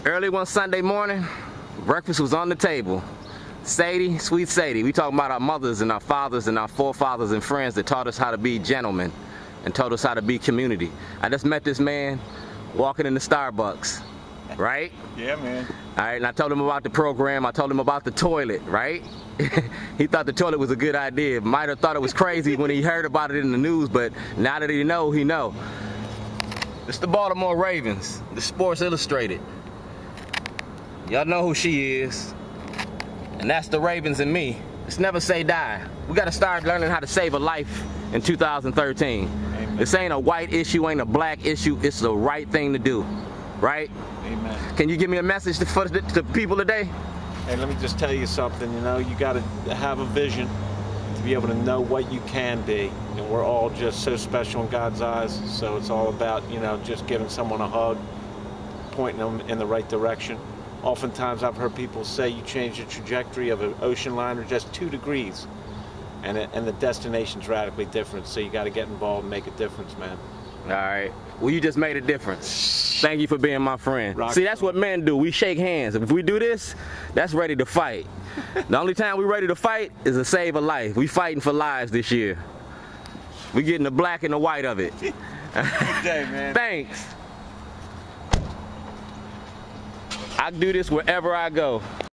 Early one Sunday morning, breakfast was on the table. Sadie, sweet Sadie, we talking about our mothers and our fathers and our forefathers and friends that taught us how to be gentlemen and taught us how to be community. I just met this man walking in the Starbucks, right? Yeah, man. All right, and I told him about the program. I told him about the toilet, right? He thought the toilet was a good idea. Might have thought it was crazy when he heard about it in the news, but now that he know, he know. It's the Baltimore Ravens, the Sports Illustrated. Y'all know who she is. And that's the Ravens and me. It's never say die. We gotta start learning how to save a life in 2013. Amen. This ain't a white issue, ain't a black issue. It's the right thing to do, right? Amen. Can you give me a message for the people today? Hey, let me just tell you something, you know, you gotta have a vision to be able to know what you can be. And we're all just so special in God's eyes, so it's all about, you know, just giving someone a hug, pointing them in the right direction. Oftentimes I've heard people say you change the trajectory of an ocean liner just 2 degrees and the destination's radically different, so you got to get involved and make a difference, man. All right. Well, you just made a difference. Thank you for being my friend. Rock See, that's what men do. We shake hands. If we do this, that's ready to fight. The only time we're ready to fight is to save a life. We fighting for lives this year. We getting the black and the white of it. Good day, man. Thanks. I do this wherever I go.